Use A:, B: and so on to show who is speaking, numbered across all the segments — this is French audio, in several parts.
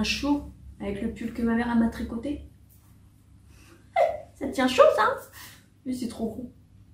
A: chaud avec le pull que ma mère m'a tricoté. Ça tient chaud ça, hein? Mais c'est trop gros.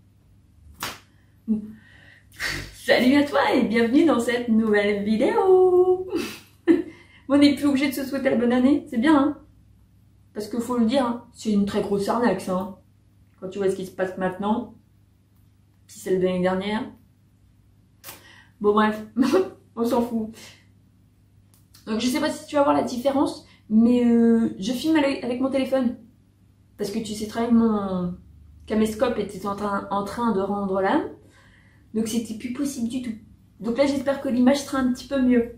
A: Salut à toi et bienvenue dans cette nouvelle vidéo. On n'est plus obligé de se souhaiter la bonne année, c'est bien hein. Parce qu'il faut le dire, hein, c'est une très grosse arnaque ça. Hein. Quand tu vois ce qui se passe maintenant, si c'est l'année dernière. Bon bref, on s'en fout. Donc je sais pas si tu vas voir la différence, mais je filme avec mon téléphone. Parce que tu sais très bien que mon caméscope était en train de rendre l'âme. Donc c'était plus possible du tout. Donc là j'espère que l'image sera un petit peu mieux.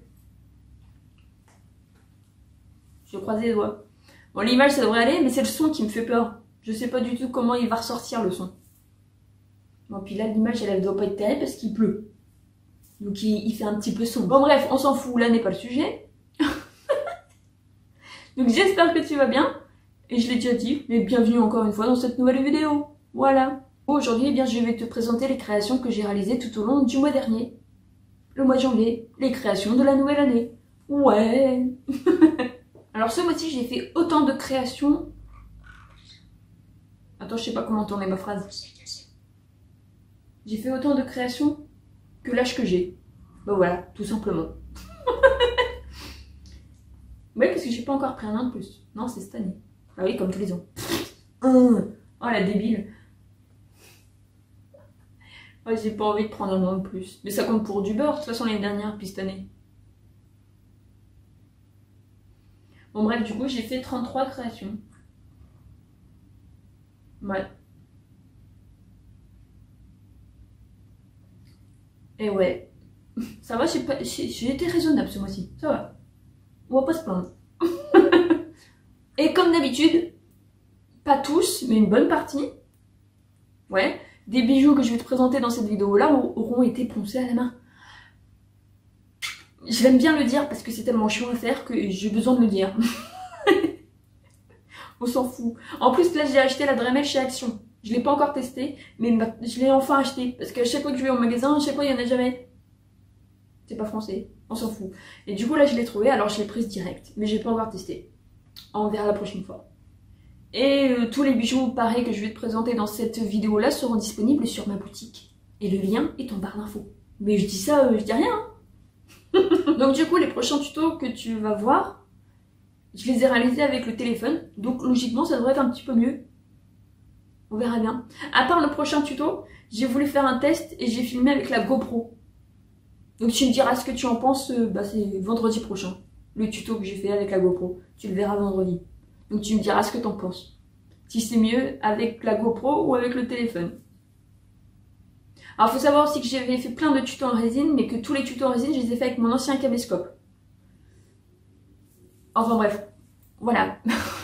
A: Je croise les doigts. Bon l'image ça devrait aller, mais c'est le son qui me fait peur. Je sais pas du tout comment il va ressortir le son. Bon puis là l'image elle doit pas être terrible parce qu'il pleut. Donc il fait un petit peu sombre. Bon bref, on s'en fout, là n'est pas le sujet. Donc j'espère que tu vas bien. Et je l'ai déjà dit, mais bienvenue encore une fois dans cette nouvelle vidéo. Voilà. Aujourd'hui, eh bien, je vais te présenter les créations que j'ai réalisées tout au long du mois dernier. Le mois de janvier, les créations de la nouvelle année. Ouais. Alors ce mois-ci, j'ai fait autant de créations... Attends, je sais pas comment tourner ma phrase. J'ai fait autant de créations que l'âge que j'ai. Ben voilà, tout simplement. Oui, parce que j'ai pas encore pris un an de plus. Non, c'est cette année. Ah oui, comme tous les ans. Oh la débile. Ouais, j'ai pas envie de prendre un an de plus. Mais ça compte pour du beurre, de toute façon, l'année dernière, puis cette année. Bon bref, du coup, j'ai fait 33 créations. Ouais. Et ouais. Ça va, j'ai été raisonnable ce mois-ci. Ça va. On va pas se plaindre. Et comme d'habitude, pas tous, mais une bonne partie, ouais, des bijoux que je vais te présenter dans cette vidéo-là auront été poncés à la main. J'aime bien le dire parce que c'est tellement chiant à faire que j'ai besoin de le dire. On s'en fout. En plus, là, j'ai acheté la Dremel chez Action. Je l'ai pas encore testé, mais je l'ai enfin acheté. Parce que chaque fois que je vais au magasin, à chaque fois, il y en a jamais. C'est pas français. On s'en fout. Et du coup, là, je l'ai trouvé, alors je l'ai prise direct. Mais j'ai pas encore testé. On verra la prochaine fois. Et tous les bijoux pareils que je vais te présenter dans cette vidéo là seront disponibles sur ma boutique. Et le lien est en barre d'infos. Mais je dis ça, je dis rien. Hein. Donc du coup les prochains tutos que tu vas voir, je les ai réalisés avec le téléphone. Donc logiquement ça devrait être un petit peu mieux. On verra bien. À part le prochain tuto, j'ai voulu faire un test et j'ai filmé avec la GoPro. Donc tu me diras ce que tu en penses, c'est vendredi prochain. Le tuto que j'ai fait avec la GoPro. Tu le verras vendredi. Donc tu me diras ce que t'en penses. Si c'est mieux avec la GoPro ou avec le téléphone. Alors faut savoir aussi que j'avais fait plein de tutos en résine, mais que tous les tutos en résine, je les ai fait avec mon ancien caméscope. Enfin bref. Voilà.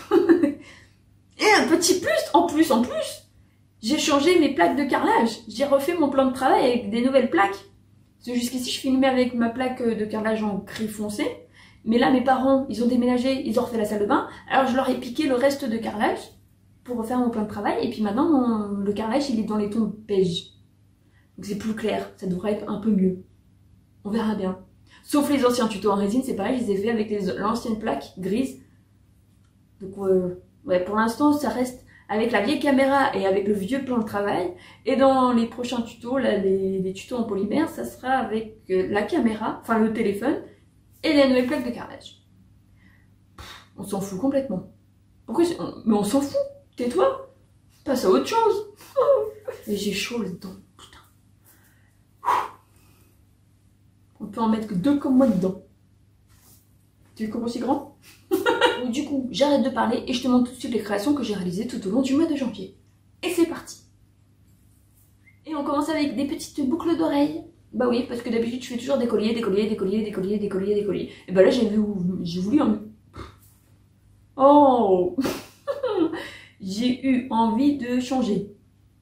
A: Et un petit plus, en plus, j'ai changé mes plaques de carrelage. J'ai refait mon plan de travail avec des nouvelles plaques. Parce que jusqu'ici, je filmais avec ma plaque de carrelage en gris foncé. Mais là, mes parents, ils ont déménagé, ils ont refait la salle de bain. Alors, je leur ai piqué le reste de carrelage pour refaire mon plan de travail. Et puis maintenant, le carrelage, il est dans les tons beige. Donc, c'est plus clair. Ça devrait être un peu mieux. On verra bien. Sauf les anciens tutos en résine, c'est pareil. Je les ai fait avec l'ancienne plaque grise. Donc, ouais, pour l'instant, ça reste avec la vieille caméra et avec le vieux plan de travail. Et dans les prochains tutos, là, les tutos en polymère, ça sera avec la caméra, enfin le téléphone, et les nouvelles plaques de carrelage. On s'en fout complètement. Pourquoi mais on s'en fout. Tais-toi. Passe à autre chose. Et j'ai chaud là-dedans. Putain. On peut en mettre que 2 comme moi dedans. Tu veux qu'on aussi grand? Du coup, j'arrête de parler et je te montre tout de suite les créations que j'ai réalisées tout au long du mois de janvier. Et c'est parti. Et on commence avec des petites boucles d'oreilles. Bah oui, parce que d'habitude, je fais toujours des colliers. Et bah là, j'ai voulu en... Oh. J'ai eu envie de changer.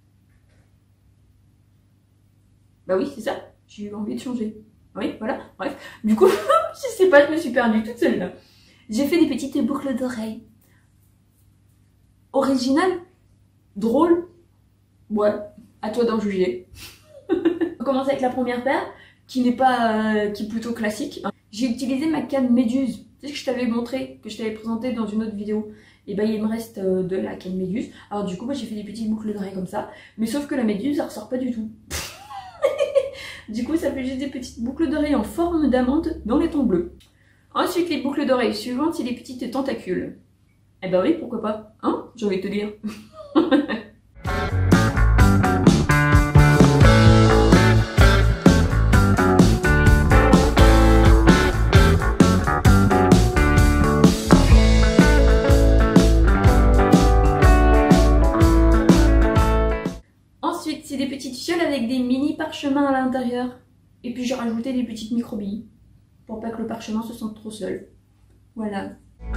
A: Bah oui, c'est ça. J'ai eu envie de changer. Oui, voilà, bref. Du coup, je sais pas, je me suis perdue toute seule là. J'ai fait des petites boucles d'oreilles. Originales. Drôles. Ouais, à toi d'en juger. On commence avec la première paire, qui n'est pas, qui est plutôt classique. J'ai utilisé ma canne Méduse. Tu sais que je t'avais montré, que je t'avais présenté dans une autre vidéo. Et bah il me reste de la canne Méduse. Alors du coup, moi j'ai fait des petites boucles d'oreilles comme ça. Mais sauf que la Méduse, elle ressort pas du tout. Du coup, ça fait juste des petites boucles d'oreilles en forme d'amande dans les tons bleus. Ensuite, les boucles d'oreilles suivantes, c'est les petites tentacules. Eh bah oui, pourquoi pas, hein, j'ai envie de te dire. Ensuite, c'est des petites fioles avec des mini parchemins à l'intérieur. Et puis j'ai rajouté des petites microbilles pour pas que le parchemin se sente trop seul. Voilà.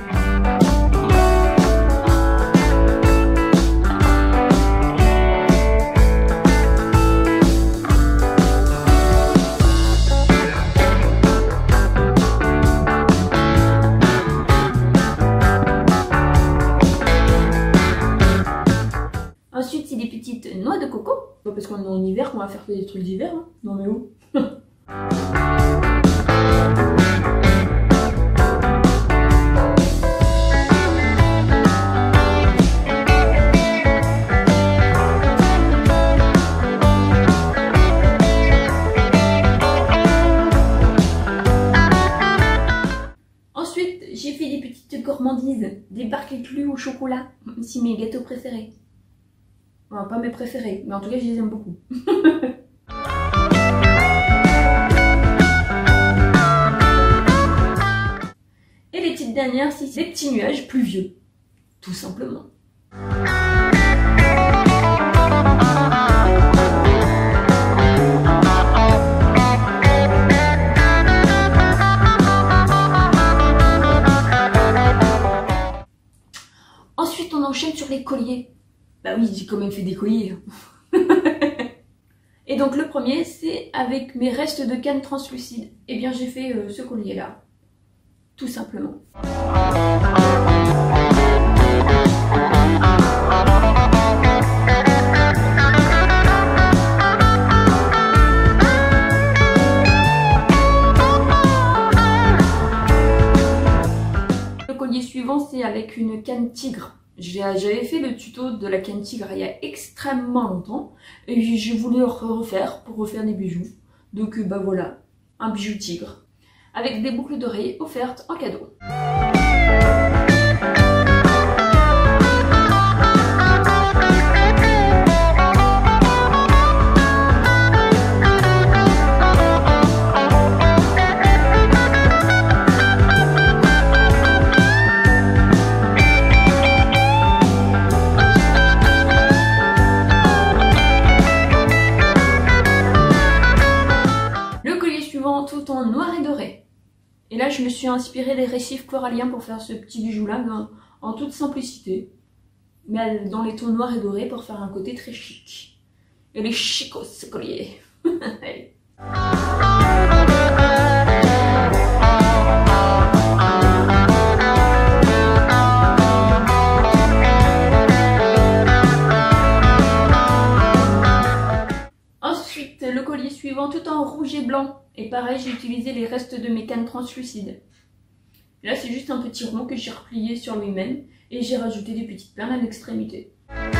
A: Ensuite, c'est des petites noix de coco. Pas parce qu'on est en hiver qu'on va faire que des trucs d'hiver. Hein. Non mais où? Ensuite, j'ai fait des petites gourmandises, des barques éclus au chocolat. C'est mes gâteaux préférés. Enfin, pas mes préférés, mais en tout cas, je les aime beaucoup. Et les petites dernières, c'est des petits nuages pluvieux. Tout simplement. Ensuite, on enchaîne sur les colliers. Bah oui, j'ai quand même fait des colliers. Et donc le premier, c'est avec mes restes de canne translucide. Et bien j'ai fait ce collier-là. Tout simplement. Le collier suivant, c'est avec une canne tigre. J'avais fait le tuto de la canne tigre il y a extrêmement longtemps et j'ai voulu le refaire pour refaire des bijoux. Donc bah voilà, un bijou tigre avec des boucles d'oreilles offertes en cadeau. Tout en noir et doré. Et là, je me suis inspirée des récifs coralliens pour faire ce petit bijou-là, en toute simplicité. Mais dans les tons noirs et dorés pour faire un côté très chic. Et les chicos, ce collier. Allez. Ensuite, le collier suivant, tout en rouge et blanc. Et pareil, j'ai utilisé les restes de mes cannes translucides. Là, c'est juste un petit rond que j'ai replié sur lui-même. Et j'ai rajouté des petites perles à l'extrémité.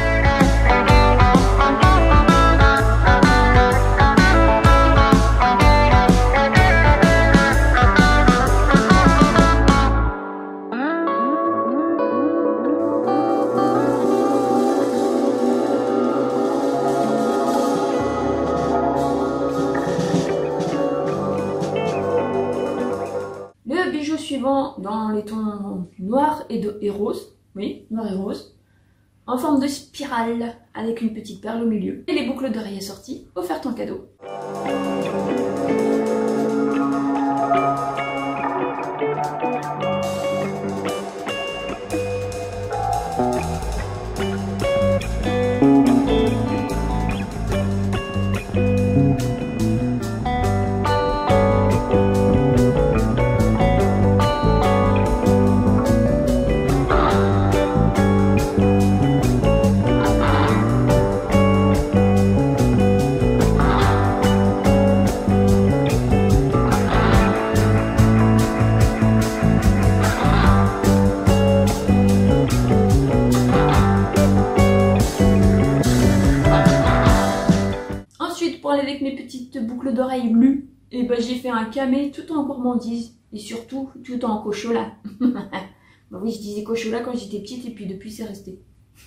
A: Suivant dans les tons noirs et rose, oui, noir et rose, en forme de spirale avec une petite perle au milieu. Et les boucles d'oreilles assorties, offertes en cadeau. petites boucles d'oreilles bleues. Et ben j'ai fait un camé tout en gourmandise. Et surtout, tout en cochola. Bah oui, je disais cochola quand j'étais petite et puis depuis c'est resté.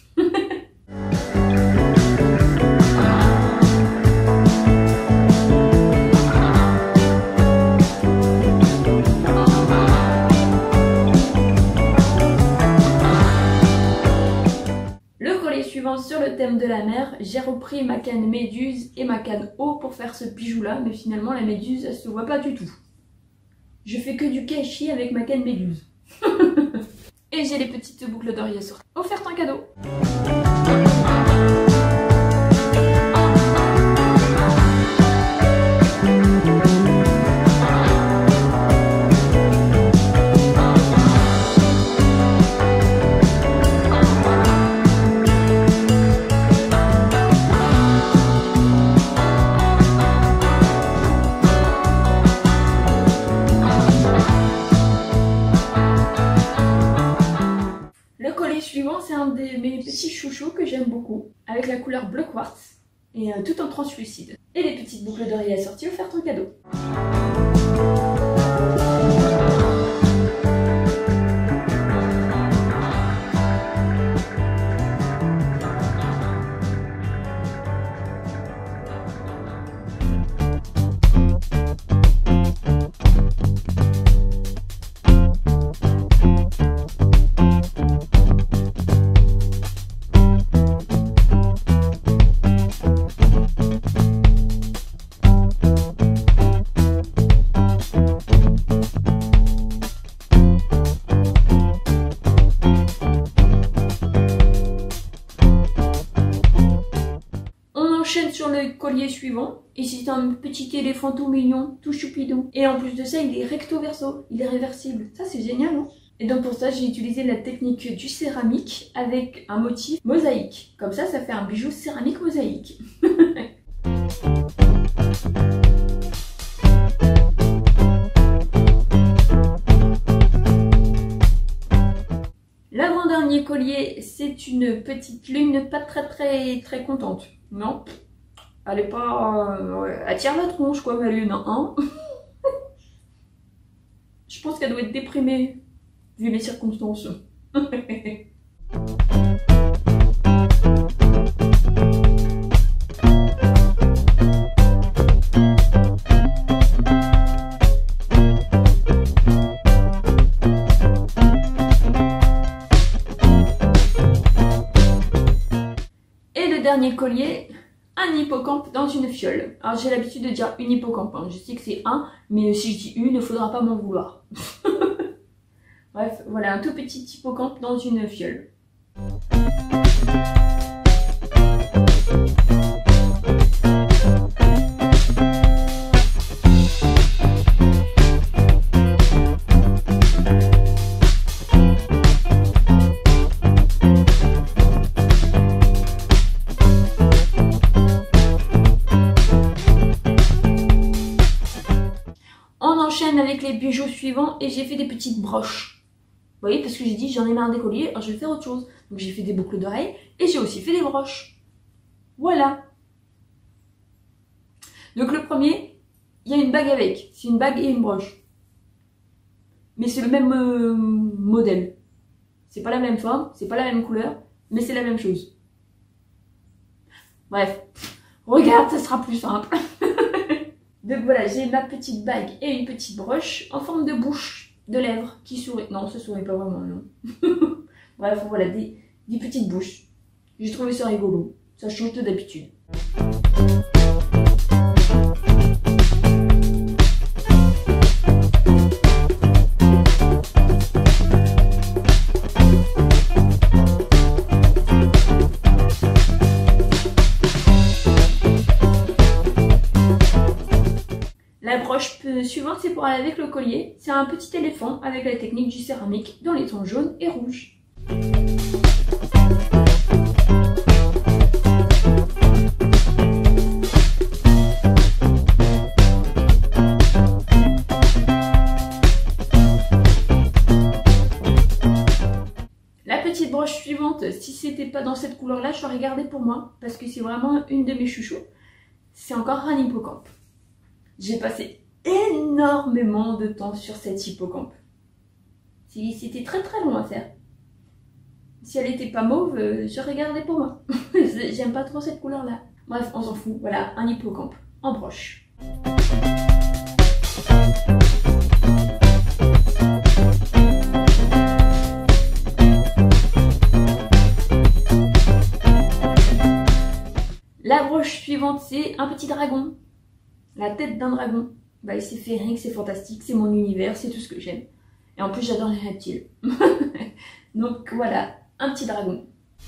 A: Sur le thème de la mer, j'ai repris ma canne méduse et ma canne eau pour faire ce bijou là, mais finalement la méduse elle se voit pas du tout. Je fais que du kaishi avec ma canne méduse. Et j'ai les petites boucles d'oreilles assorties. Offerte en cadeau. C'est un de mes petits chouchous que j'aime beaucoup, avec la couleur bleu quartz et tout en translucide. Et les petites boucles d'oreilles assorties offertes en cadeau. Sur le collier suivant, et c'est un petit éléphant tout mignon, tout choupidou. Et en plus de ça, il est recto verso, il est réversible. Ça c'est génial, non? Et donc pour ça, j'ai utilisé la technique du céramique avec un motif mosaïque. Comme ça fait un bijou céramique mosaïque. L'avant-dernier collier, c'est une petite lune pas très contente. Non, elle est pas... elle tire la tronche quoi ma lune, hein. Je pense qu'elle doit être déprimée, vu les circonstances. Dernier collier, un hippocampe dans une fiole. Alors j'ai l'habitude de dire une hippocampe, hein. Je sais que c'est un, mais si je dis une, il ne faudra pas m'en vouloir. Bref, voilà un tout petit hippocampe dans une fiole. Avec les bijoux suivants et j'ai fait des petites broches. Vous voyez, parce que j'ai dit j'en ai marre des colliers, alors je vais faire autre chose. Donc j'ai fait des boucles d'oreilles et j'ai aussi fait des broches. Voilà. Donc le premier, il y a une bague avec. C'est une bague et une broche. Mais c'est le même modèle. C'est pas la même forme, c'est pas la même couleur, mais c'est la même chose. Bref, regarde, ça sera plus simple. Donc voilà, j'ai ma petite bague et une petite broche en forme de bouche, de lèvres qui sourit. Non, ça sourit pas vraiment, non. Bref, voilà, des petites bouches. J'ai trouvé ça rigolo. Ça change de d'habitude. La broche suivante, c'est pour aller avec le collier. C'est un petit éléphant avec la technique du céramique dans les tons jaunes et rouges. La petite broche suivante, si c'était pas dans cette couleur-là, je l'aurais gardée pour moi parce que c'est vraiment une de mes chouchous. c'est encore un hippocampe. J'ai passé énormément de temps sur cet hippocampe. C'était très très long à faire. Si elle était pas mauve, j'aurais gardé pour moi. J'aime pas trop cette couleur-là. Bref, on s'en fout. Voilà, un hippocampe en broche. La broche suivante, c'est un petit dragon. La tête d'un dragon. Bah, c'est féerique, c'est fantastique, c'est mon univers, c'est tout ce que j'aime. Et en plus, j'adore les reptiles. Donc voilà, un petit dragon.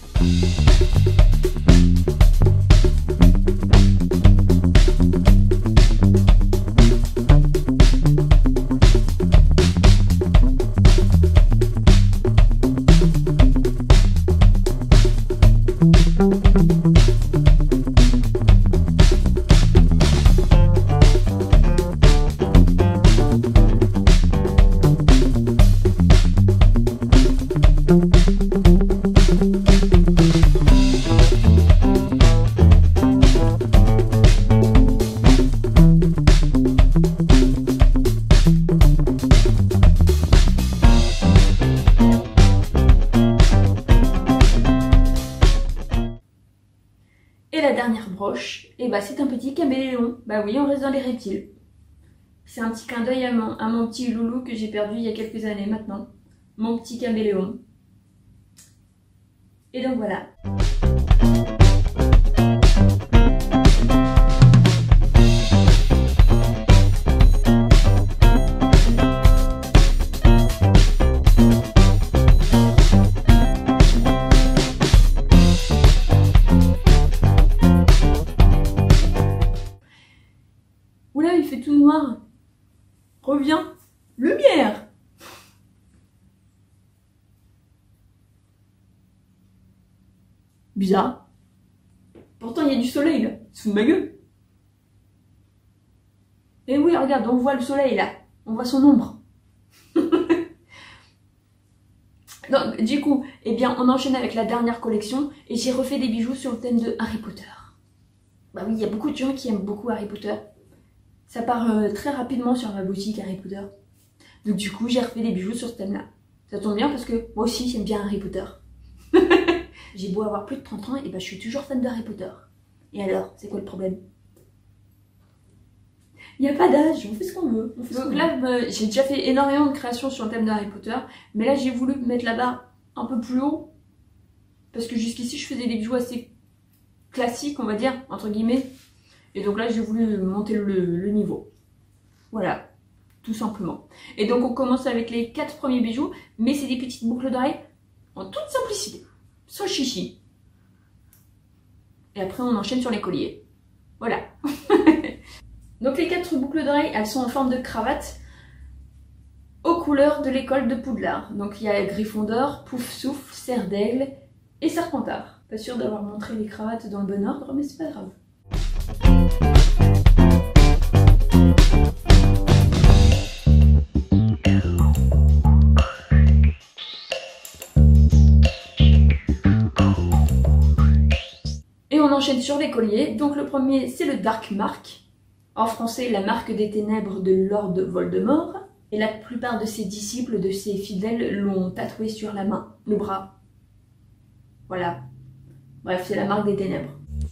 A: Et la dernière broche, et bah c'est un petit caméléon. Bah oui, on reste dans les reptiles. C'est un petit clin d'œil à mon petit loulou que j'ai perdu il y a quelques années maintenant. Mon petit caméléon. Et donc voilà. Oula, il fait tout noir. Reviens. Lumière. Bizarre. Pourtant, il y a du soleil, là. Sous ma gueule. Et oui, regarde, on voit le soleil, là. On voit son ombre. Donc, du coup, eh bien, on enchaîne avec la dernière collection. Et j'ai refait des bijoux sur le thème de Harry Potter. Bah oui, il y a beaucoup de gens qui aiment beaucoup Harry Potter. Ça part très rapidement sur ma boutique Harry Potter. Donc du coup, j'ai refait des bijoux sur ce thème-là. Ça tombe bien parce que moi aussi, j'aime bien Harry Potter. J'ai beau avoir plus de 30 ans, et ben je suis toujours fan d'Harry Potter. Et alors, c'est quoi le problème? Il n'y a pas d'âge, on fait ce qu'on veut. Donc là, j'ai déjà fait énormément de créations sur le thème d'Harry Potter. Mais là, j'ai voulu mettre la barre un peu plus haut. Parce que jusqu'ici, je faisais des bijoux assez classiques, on va dire, entre guillemets. Et donc là, j'ai voulu monter le niveau. Voilà, tout simplement. Et donc, on commence avec les 4 premiers bijoux. Mais c'est des petites boucles d'oreilles en toute simplicité. Sans chichi. Et après, on enchaîne sur les colliers. Voilà. Donc, les 4 boucles d'oreilles, elles sont en forme de cravate aux couleurs de l'école de Poudlard. Donc, il y a Gryffondor, Poufsouffle, Cerf d'Aigle et Serpentard. Pas sûr d'avoir montré les cravates dans le bon ordre, mais c'est pas grave. Et on enchaîne sur les colliers. Donc le premier, c'est le Dark Mark. En français, la marque des ténèbres de Lord Voldemort. Et la plupart de ses disciples, de ses fidèles, l'ont tatoué sur la main, le bras. Voilà. Bref, c'est la marque des ténèbres.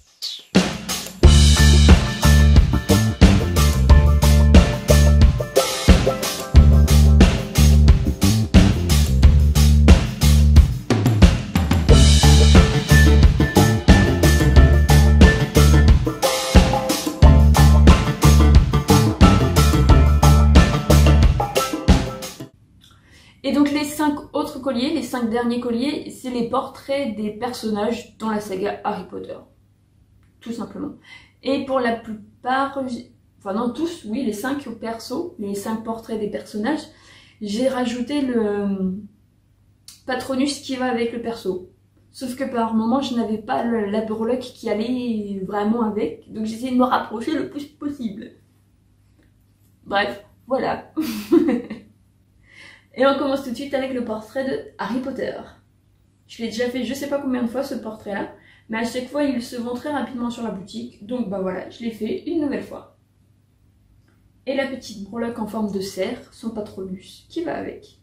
A: Et donc les 5 autres colliers, les 5 derniers colliers, c'est les portraits des personnages dans la saga Harry Potter. Tout simplement. Et pour la plupart, enfin non tous, oui, les 5 persos, les 5 portraits des personnages, j'ai rajouté le Patronus qui va avec le perso. Sauf que par moment, je n'avais pas la breloque qui allait vraiment avec, donc j'essayais de me rapprocher le plus possible. Bref, voilà. Et on commence tout de suite avec le portrait de Harry Potter. Je l'ai déjà fait je sais pas combien de fois ce portrait là, Mais à chaque fois, il se vend très rapidement sur la boutique. Donc bah voilà, je l'ai fait une nouvelle fois. Et la petite breloque en forme de cerf, son patronus, qui va avec.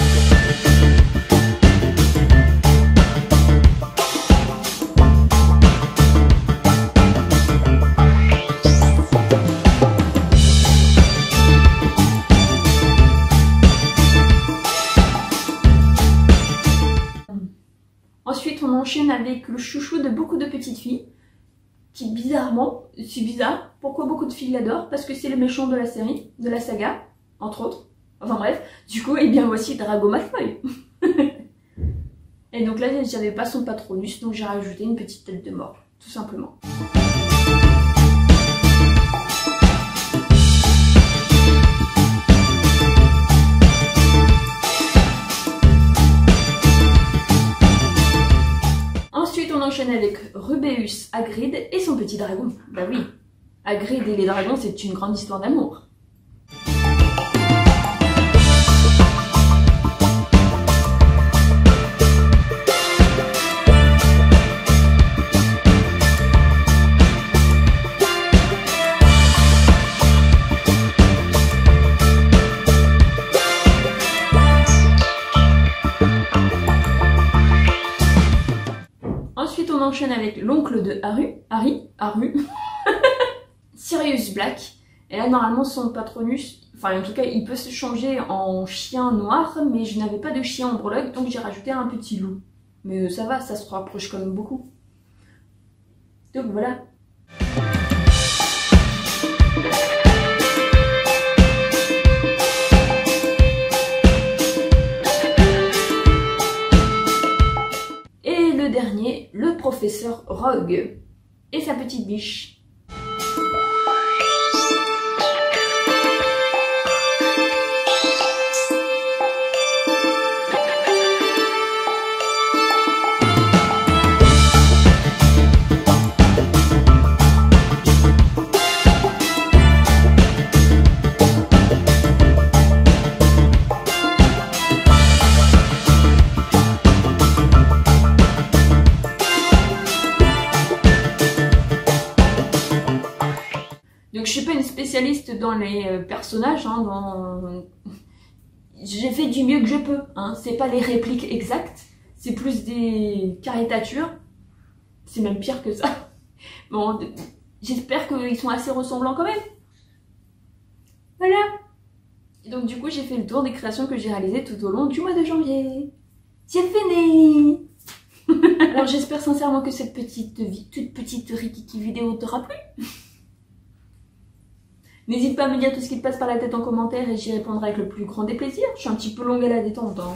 A: Ensuite, on enchaîne avec le chouchou de beaucoup de petites filles, qui bizarrement, c'est bizarre, pourquoi beaucoup de filles l'adorent? Parce que c'est le méchant de la série, de la saga, entre autres. Enfin bref, du coup, et bien voici Drago Malfoy. Et donc là, j'avais pas son patronus, donc j'ai rajouté une petite tête de mort, tout simplement. Ensuite, on enchaîne avec Rubeus Hagrid et son petit dragon. Bah oui, Hagrid et les dragons, c'est une grande histoire d'amour. Ensuite, on enchaîne avec l'oncle de Harry, Sirius Black. Et là, normalement, son patronus, enfin, en tout cas, il peut se changer en chien noir, mais je n'avais pas de chien en breloque, donc j'ai rajouté un petit loup. Mais ça va, ça se rapproche quand même beaucoup. Donc voilà. Dernier, le professeur Rogue et sa petite biche. Donc je suis pas une spécialiste dans les personnages, hein, j'ai fait du mieux que je peux, hein. C'est pas les répliques exactes, c'est plus des caricatures, c'est même pire que ça. Bon, j'espère qu'ils sont assez ressemblants quand même. Voilà. Et donc du coup j'ai fait le tour des créations que j'ai réalisées tout au long du mois de janvier. C'est fini. Alors j'espère sincèrement que cette toute petite rikiki vidéo t'aura plu. N'hésite pas à me dire tout ce qui te passe par la tête en commentaire et j'y répondrai avec le plus grand des plaisirs. Je suis un petit peu longue à la détente. Hein.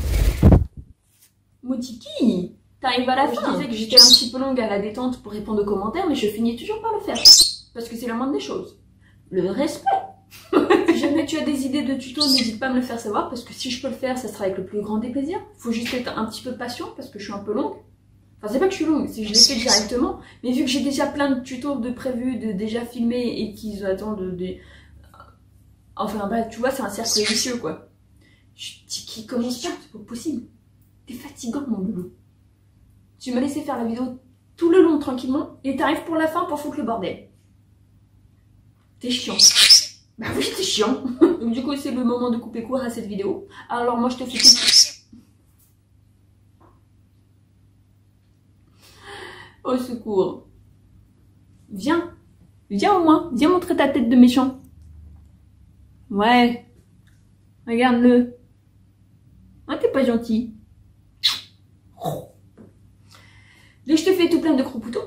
A: Motiki, t'arrives à la fin. Je disais que j'étais un petit peu longue à la détente pour répondre aux commentaires, mais je finis toujours par le faire. Parce que c'est la moindre des choses. Le respect. Si jamais tu as des idées de tutos, n'hésite pas à me le faire savoir, parce que si je peux le faire, ça sera avec le plus grand des plaisirs. Faut juste être un petit peu patient, parce que je suis un peu longue. Enfin, c'est pas que je suis longue, c'est que je l'ai fait directement. Mais vu que j'ai déjà plein de tutos de prévus, de déjà filmés et qu'ils attendent Enfin, bah, tu vois, c'est un cercle vicieux, quoi. Qui commence pas, c'est pas possible. T'es fatigant, mon loulou. Tu m'as laissé faire la vidéo tout le long, tranquillement, et t'arrives pour la fin pour foutre le bordel. T'es chiant. Bah oui, t'es chiant. Donc du coup, c'est le moment de couper court à cette vidéo. Alors moi, je te fais tout. Au secours. Viens. Viens au moins. Viens montrer ta tête de méchant. Ouais. Regarde-le. Ah, t'es pas gentil. Donc je te fais tout plein de gros boutons.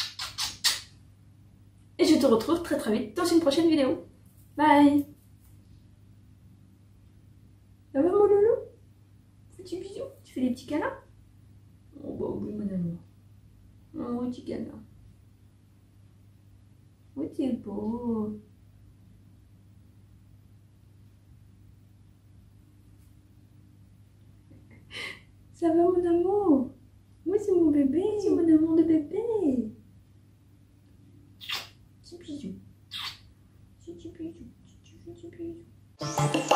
A: Et je te retrouve très très vite dans une prochaine vidéo. Bye. Ça va mon loulou? Petit bisou. Tu fais des petits câlins? Oh bah oui mon amour. Oh, petit câlin. Oh, t'es beau. Ça va mon amour? Moi c'est mon bébé, c'est mon amour de bébé. Petit bisou. Petit bisou. Petit bisou.